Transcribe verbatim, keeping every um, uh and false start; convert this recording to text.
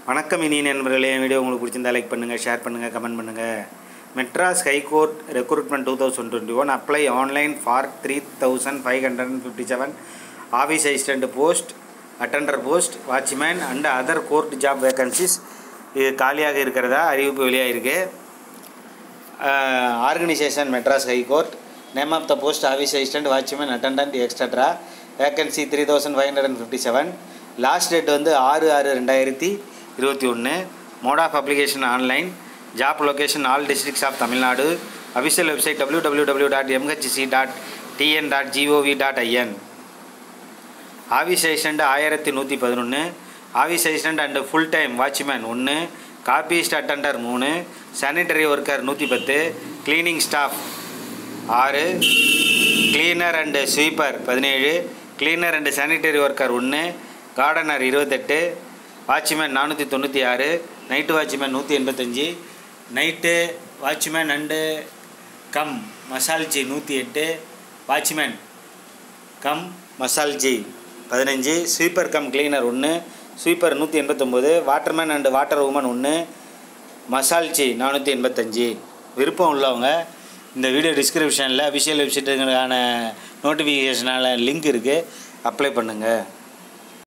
வணக்கம் இனி நண்பர்களே, வீடியோ உங்களுக்கு பிடிச்சிருந்தா லைக் பண்ணுங்கள், ஷேர் பண்ணுங்கள், கமெண்ட் பண்ணுங்கள். Madras high court recruitment two thousand twenty one apply online for three thousand five hundred and fifty seven office assistant post, attender post, watchman and other court job vacancies இது காலியாக இருக்கிறதா அறிவிப்பு வெளியாக இருக்குது. Organisation Madras high court, name of the post office assistant, watchman, attendant extra, vacancy three thousand five hundred and fifty seven. Last date வந்து ஆறு ஆறு ரெண்டாயிரத்தி இருபத்தி ஒன்று. Mode of application online. Job location all districts of Tamil Nadu. Official website W W W dot MHC dot TN dot GOV dot IN. Office assistant ஆயிரத்தி நூற்றி பதினொன்று. Office assistant and full time watchman ஒன்று. காப்பிஸ்ட் அட்டண்டர் மூணு. Sanitary worker நூற்றி பத்து. Cleaning staff ஆறு. Cleaner and sweeper பதினேழு. Cleaner and sanitary worker ஒன்று. கார்டனர் இருபத்தெட்டு. வாட்ச்மேன் நானூற்றி தொண்ணூற்றி ஆறு. நைட்டு வாட்ச்மேன் நூற்றி எண்பத்தஞ்சு. Night watchman and cum masalchi நூற்றி எட்டு. வாட்ச்மேன் கம் மசால்ஜி பதினஞ்சு. ஸ்வீப்பர் கம் கிளீனர் ஒன்று. ஸ்வீப்பர் நூற்றி எண்பத்தொம்போது. வாட்டர்மேன் அண்டு வாட்டர் உமன் ஒன்று. மசால்ஜி நானூற்றி எண்பத்தஞ்சு. விருப்பம் உள்ளவங்க இந்த வீடியோ டிஸ்கிரிப்ஷனில் அஃபிஷியல் வெப்சைட்டுக்கான நோட்டிஃபிகேஷனான லிங்க் இருக்குது, அப்ளை பண்ணுங்கள்.